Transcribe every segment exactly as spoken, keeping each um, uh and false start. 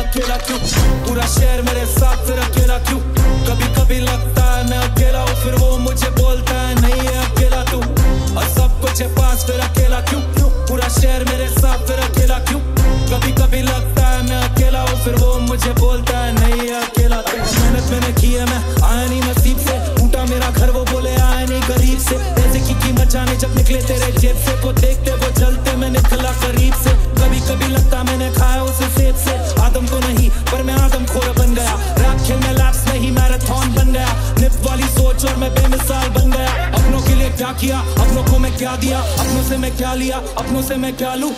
अकेला क्यों, पूरा शहर मेरे साथ फिर अकेला क्यों। कभी कभी लगता है मैं अकेला हूँ, फिर वो मुझे बोलता है नहीं है अकेला तू। और सब कुछ है पास फिर अकेला क्यों, क्यों पूरा शहर मेरे साथ फिर अकेला क्यों। कभी कभी लगता है मैं अकेला हूँ, फिर वो मुझे बोलता है नहीं है अकेला तू। मेहनत मैंने की है, मैं आया नहीं नसीब से, टूटा मेरा घर वो बोले आया नहीं गरीब से। ऐसे की कीमत जाने जब निकले तेरे जेब से, वो देखते वो जलते मैं निकला करीब से। कभी कभी लगता मैंने खाया उसे सेब से, आदम को नहीं पर मैं आदम खोर बन गया। रैप खेलने लैप्स नहीं मैराथन बन गया, निप वाली सोच और मैं बेमिसाल बन गया। अपनों के लिए क्या किया, अपनों को मैं क्या दिया, अपनों से मैं क्या लिया, अपनों से मैं क्या लूं।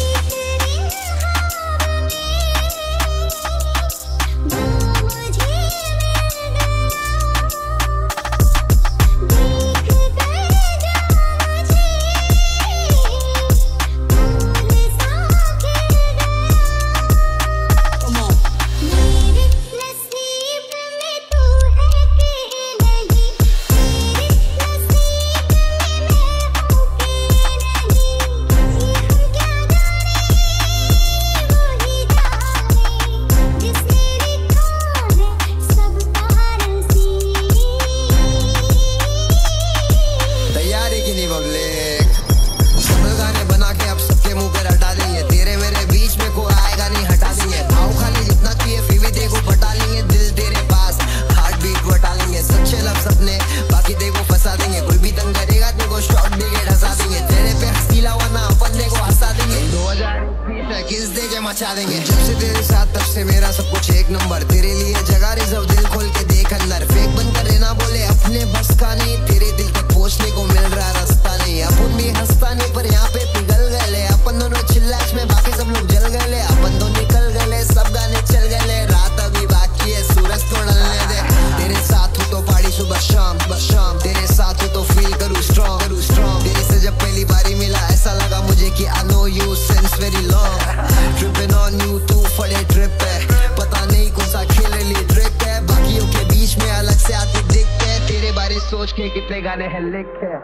मचा देंगे। जब से तेरे साथ तब से मेरा सब कुछ एक नंबर, तेरे लिए जगह रिजर्व, दिल खोल के देख अंदर। फेक बनकर रहना बोले अपने बस का नहीं, तेरे दिल तक पहुंचने को मिल रहा रास्ता नहीं। अपन भी हंसता नहीं पर यहाँ पे पिघल गए, अपन दोनों चिल्लाच में बाकी सब लोग जल गए। अपन तो निकल गए, सब गाने चल गए, रात अभी बाकी है सूरज तो ढलने दे। तेरे साथ हूँ तो पार्टी सुबह शाम बस शाम, तेरे साथ हूँ तो फील करूँ स्ट्रॉन्ग करूँ स्ट्रॉन्ग। तेरे से जब पहली बारी मिला ऐसा लगा मुझे कि I know you since very long. Tripping on you तू फड़े ट्रिप है, पता नहीं कौन सा खेल रही ट्रिक है। बाकियों के बीच में अलग से आती दिखते है, तेरे बारे सोच के कितने गाने हैं लिख है।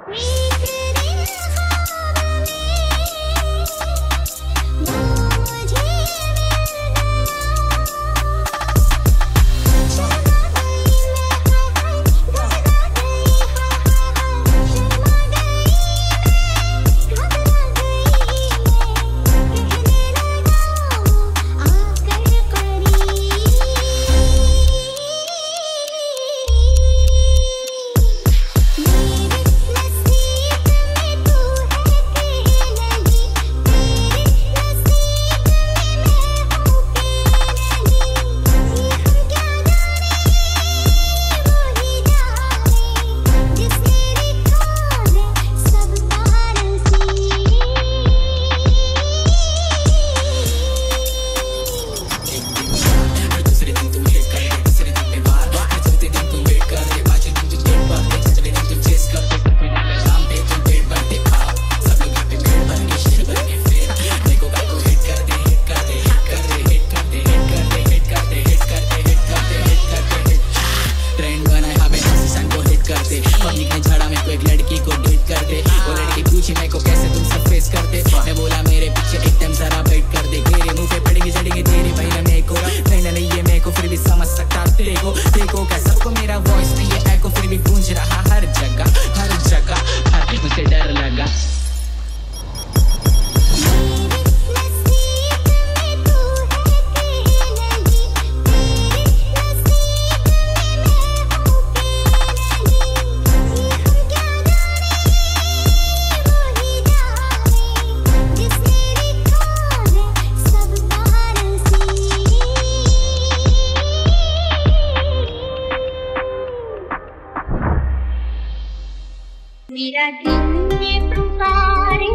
मेरा दिल में पुकारे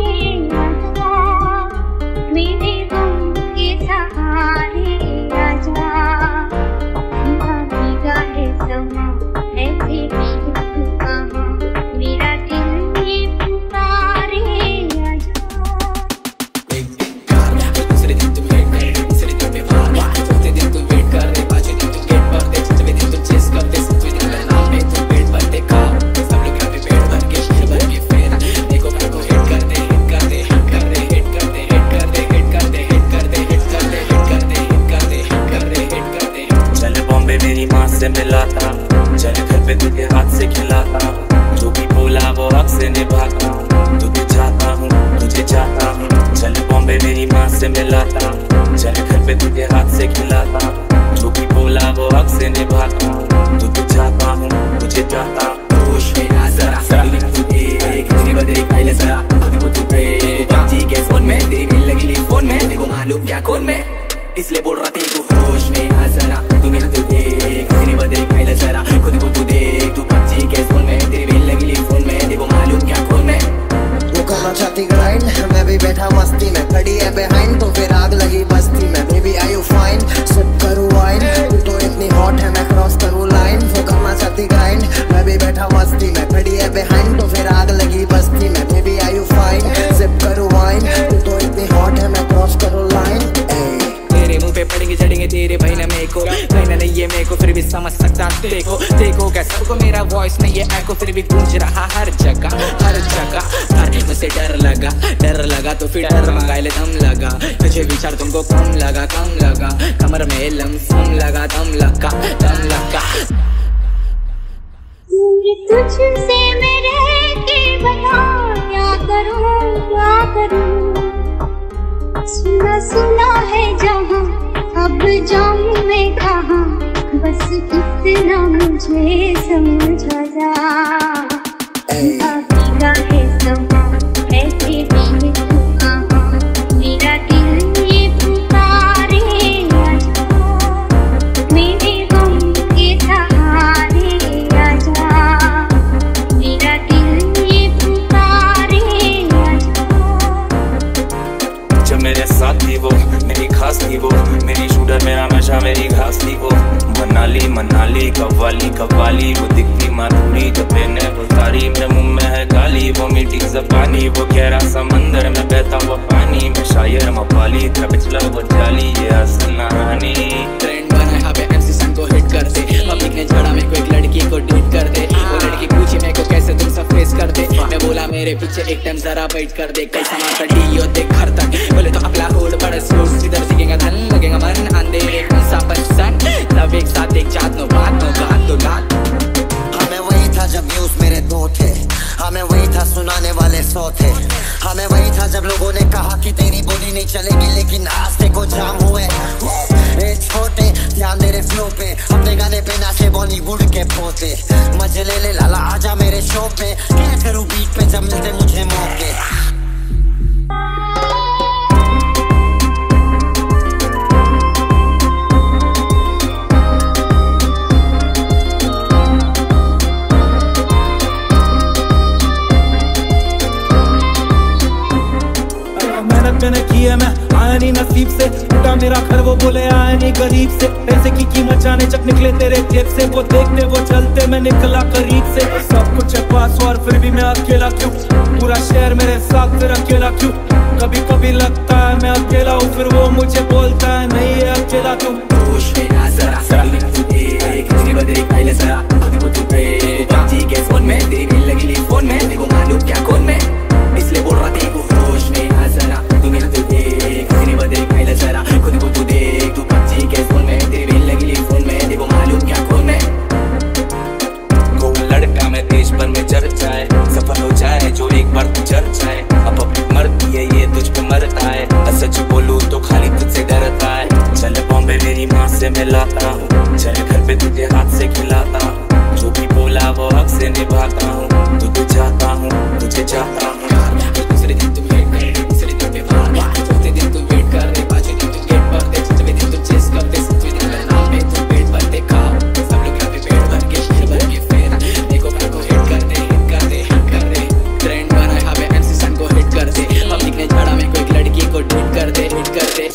आजा, मेरे गम के सहारे आजा। भीगा है समा ऐसे भी तू कहाँ, मेरा दिल में पुकारे आजा। एक कार दूसरे दिन तुम वेट कर, तीसरे दिन पे वार, चौथे दिन तुम वेट कर, पांचवें दिन तुम गेट पर दे, छठवें दिन तुम चेस करते, सातवें दिन का नाम पे तुम पेट भर दे खा। देखो क्या सबको मेरा वॉइस नहीं है एको, फिर भी गूंज रहा हर जगह हर जगह। अरे मुझसे डर लगा डर लगा तो फिर डर मंगाए ले दम लगा, तुझे विचार तुमको कम लगा कम लगा, कमर में लमसम लगा दम लगा दम लगा। तुझसे मैं रह के बता क्या करूं क्या करूं, सुना सुना है जहां अब जाऊं मैं कहां, बस इतना मुझे समझा जा। भीगा है समा ऐसे भी तू कहां, मेरा दिल ये पुकारे आजा, मेरे गम के सहारे आजा, मेरा दिल ये पुकारे आजा। जब मेरे साथ थी वो मेरी खास थी वो, मेरी शूटर मेरा नशा मेरी घास थी वो, मनाली मनाली कव्वाली कव्वाली, वो दिखती माधुरी जब मैंने वो तारी, मेरे मुंह में है गाली वो मीठी ज़बानी, वो गहरा समंदर में बहता हुआ पानी, मैं शायर मवाली तेरा पिछला वो जाली ये आसनानी। ट्रेंड बना है पे एमसी सन को हिट कर दे, पब्लिक ने झगड़ा में कोई एक लड़की को डीट कर दे, वो लड़की पूछी मेरे को कैसे तुम सब फेस कर दे, मैं बोला मेरे पीछे एक टाइम जरा वेट कर दे, कल समा कर डी देख घर तक, बोले तो अपना होड़ बड़ा स्लो सीधर सीखेगा धन लगेगा मन अंधेरे कौन सा पसंद, सब एक साथ एक जात नो बात नो गात तो नात। हमें वही था जब व्यूज मेरे दो थे, हमें वही था सुनाने वाले सौ थे, हमें वही था जब लोगों ने कहा कि तेरी बोली नहीं चलेगी, लेकिन रास्ते को जाम हुए ए छोटे, ध्यान दे रे फ्लो पे, अपने गाने पे नाचे बॉलीवुड के पोते, मजे ले ले लाला आजा मेरे शो पे, क्या करूं बीट पे जब मिलते मुझे मौके। मैंने किया मैं आया नहीं नसीब से, उठा मेरा घर वो बोले आया नहीं गरीब से, पैसे की कीमत जाने चक निकले तेरे जेब से, वो देखने वो चलते मैं निकला करीब से, सब कुछ है पास और फिर भी मैं अकेला क्यों, पूरा शहर मेरे साथ फिर अकेला क्यों, कभी कभी लगता है मैं अकेला हूँ, फिर वो मुझे बोलता है नहीं है अकेला तू। होश में आ जरा जरा किसी बदरी पहले जरा खुद को तू पे बाजी के फोन में तेरी बिल लगी ली फोन में, देखो मालूम क्या कौन में, इसलिए बोल रहा थी वो होश में आ जरा तू मेरा तू देख किसी बदरी पहले जरा खुद को तू देख, तू बाजी के फोन में तेरी बिल लगी ली फोन में, देखो मालूम क्या कौन में। को लड़का मैं देश भर में चर्चा है, सफल हो जाए जो एक बार तू चर्चा है, अब अपनी मर्दी है ये तुझ पे मरता है, सच बोलूं तो खाली तुझसे डरता है, चल बॉम्बे मेरी माँ से मिलाता हूँ, चल घर पे तुझे हाथ से खिलाता हूँ, जो भी बोला वो हक से निभाता हूँ, तुझे चाहता हूँ तुझे चाहता हूँ। दूसरे दिन तुम वेट कर दूसरे दिन पे भाग, चौथे दिन तुम वेट कर रहे, पांचवें दिन तुम गेट पर दे, छठवें दिन तुम चेस करते, सातवें दिन मेरे नाम पे तुम पेट भर दे खा, सब लोग यहाँ पे पेट भर के पेट भर के फेर देखो मैं को हिट कर दे हिट कर दे हिट कर दे, ट्रेंड बना है यहाँ पे एमसी सन को हिट कर दे, पब्लिक ने झगड़ा में कोई एक लड़की को डीट कर दे हिट कर दे।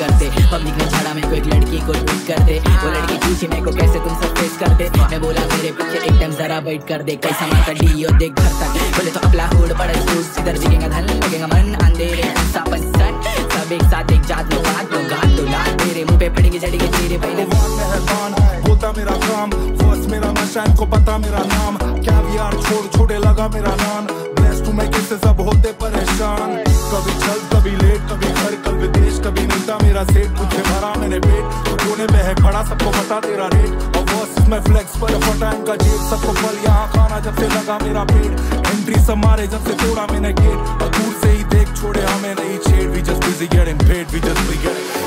करते। पब्लिक ने छाड़ा मेरे को एक लड़की को ट्वीट करते, वो लड़की पूछी मेरे को कैसे तुम सब फेस करते। मैं बोला मेरे पीछे एक टाइम जरा वेट कर दे, कैसा माता डी और देख घर तक। बोले तो अपना हुड बड़ा जूस, इधर दिखेगा धन लगेगा मन, अंधेरे सा पसंद सब एक साथ एक जात लो बात लो गात लो लात, तेरे मुंह पे पड़ेगी जड़ेगी तेरे पहले। बोलता मेरा काम फर्स्ट मेरा नशा, इनको पता मेरा नाम, क्या भी यार छोड़ छोड़े लगा मेरा नाम। ब्लेस्ड मैं किससे सब होते परेशान, कभी चल कभी लेट, कभी घर कल विदेश, कभी नीता मेरा सेठ, तुझे भरा मैंने पेट, तो कोने में है खड़ा सबको पता तेरा रेट। और वर्सेस में फ्लेक्स पर फटा इनका जेब, सबको फल यहाँ खाना जब से लगा मेरा पेट। एंट्री सब मारे जब से तोड़ा मैंने गेट, और दूर से ही देख छोड़े हमें नहीं छेड़। We just busy getting paid, we just busy getting.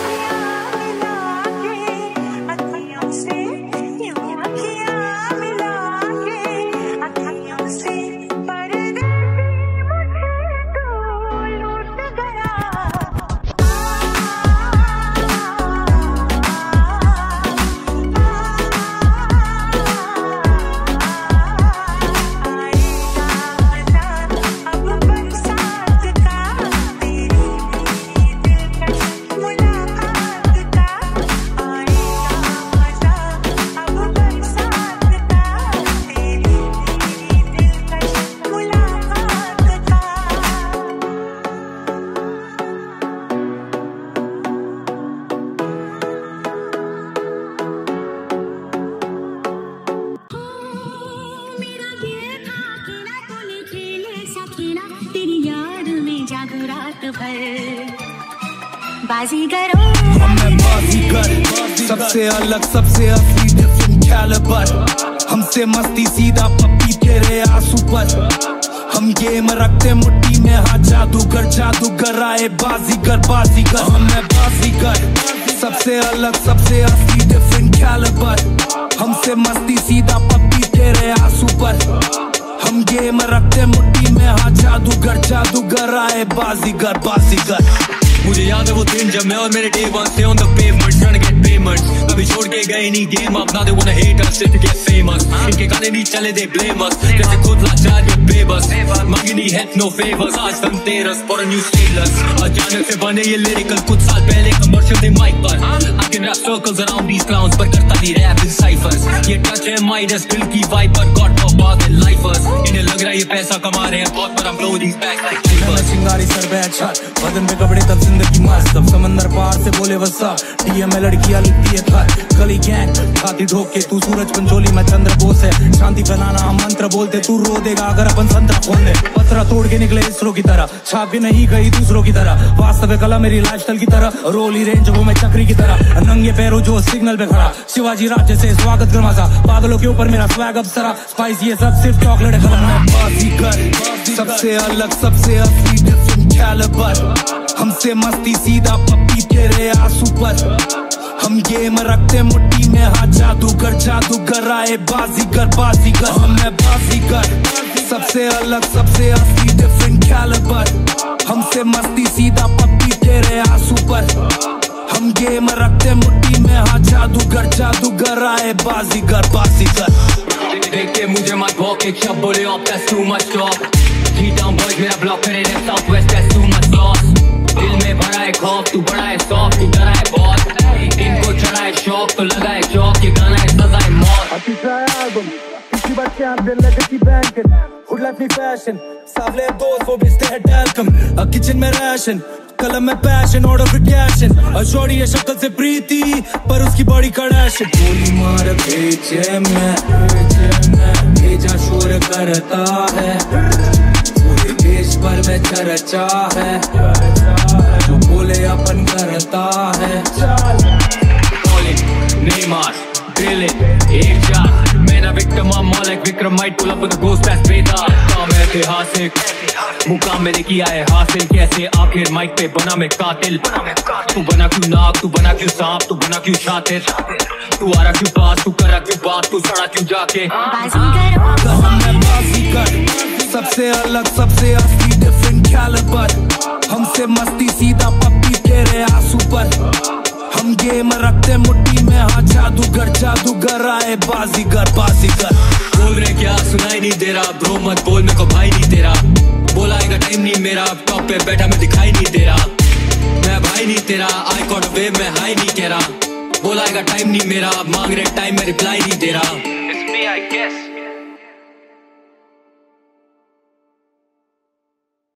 बाजीगरों हमने बाजीगर, सबसे अलग सबसे असली डिफरेंट कैलिबर। हमसे मस्ती सीधा पप्पी तेरे आंसू पर, हम गेम रखते मुट्ठी में, हाँ जादूगर जादूगर आए बाजीगर बाजीगर। हमने बाजीगर, सबसे अलग सबसे असली डिफरेंट कैलिबर। हमसे मस्ती सीधा पप्पी तेरे आंसू पर, हम गेम रखते मुट्ठी में, हाँ जादूगर जादूगर आए बाजीगर बाजीगर। मुझे याद है वो दिन जब मैं और मेरे डे वन थे on the pavement trying to get payments, कभी छोड़ के गए नहीं गेम, अब now they wanna hate us just to get famous। इनके गाने नहीं चले they blame us, जैसे खुद लाचार ये बेबस, मांगी नहीं help no favors। आज Dhanteras for a new status, अचानक से बने ये lyrical कुछ साल पहले commercial थे mic पर। I can rap circles around these clowns पर करता नहीं rap in ciphers। ये touch है Midas दिल की vibe पर got for bars and lifers। इन्हें लग रहा है ये पैसा कमा रहे हैं बहुत, पर I'm blowing these back like papers। चिंगारी सर पे अच्छा बदन पे कपड़े तब जिंदगी मस्त, तब समंदर पार से बोले वसा डीएम में लड़कियां लिखती है था गली गैंग छाती ठोक के, तू सूरज पंचोली मैं चंद्र बोस है, शांति फैलाना हम मंत्र बोलते, तू रो देगा अगर अपन संतरा खोल दे। पत्थरा तोड़ के निकले इसरो की तरह, छाप के नहीं गई दूसरों की तरह, वास्तव कला मेरी लाइफस्टाइल की तरह, रोली रेंज वो मैं चक्री की तरह, नंगे पैरों जो सिग्नल पे खड़ा, शिवाजी राज्य से स्वागत गरमासा, पागलों के ऊपर मेरा स्वैग अब सरा, स्पाइस ये सब सिर्फ चॉकलेट है कलम। बाजीगर, सबसे अलग सबसे असली डिफरेंट कैलिबर। हमसे मस्ती सीधा पप्पी तेरे आंसू पर, हम गेम रखते मुट्ठी में, हाँ जादूगर जादूगर आए बाजीगर बाजीगर। हमने बाजीगर, सबसे अलग सबसे असली डिफरेंट कैलिबर। हमसे मस्ती सीधा पप्पी तेरे आंसू पर, हम गेम रखते मुट्ठी में, हाँ जादूगर जादूगर आए बाजीगर बाजीगर। देख के मुझे मत भौंक, एक शब्द बोले off that's too much talk। Three down boys मेरा ब्लॉक करे रहे south west that's too much loss। दिल में भरा है खौफ, तू बड़ा है सॉफ्ट, तू डरा है बहुत, इनको चढ़ा है शौक तो लगा है चौक, ये गाना है सजा है मौत। किसी बात के आंदे लेगेसी बैंक हुड लाइफ नहीं फैशन, सावले दोस्त वो बेचते हैं टैल्कम, किचन में राशन, कलम में पैशन, ऑर्डर फिर कैशन, अशोरी है शक्ल से प्रीति पर उसकी बॉडी कड़ाशन। गोली मार भेजे में भेजा शोर करता है, पूरे देश पर में चर्चा है, जो बोले अपन करता है। Neymar, drilling, एक shot, मैं ना victim I'm more like Vikram, might pull up with a ghost that's beta। काम ऐतिहासिक, मुकाम मैंने किया है हासिल, कैसे आखिर माइक पे बना मैं कातिल। तू बना क्यों नाक, तू बना क्यों सांप, तू बना क्यों शातिर, तू आ रहा क्यों पास, तू करा क्यों बात, तू सड़ा क्यों जाके। हमने बाजीगर, सबसे अलग सबसे असली डिफरेंट कैलिबर। हमसे मस्ती सीधा पप्पी तेरे आंसू पर, हम गेम रखते मुट्ठी में, हाँ जादूगर जादूगर आए बाजीगर बाजीगर। बोल रहे क्या सुनाई नहीं दे रहा, ब्रो मत बोल मेरे को भाई नहीं तेरा, बोलाएगा टाइम नहीं मेरा, टॉप पे बैठा मैं दिखाई नहीं दे रहा, मैं भाई भाई नहीं तेरा, आई कॉट वे मैं हाई नहीं कह रहा, बोलाएगा टाइम नहीं मेरा, मांग रहे टाइम में रिप्लाई नहीं दे रहा। It's me, I guess.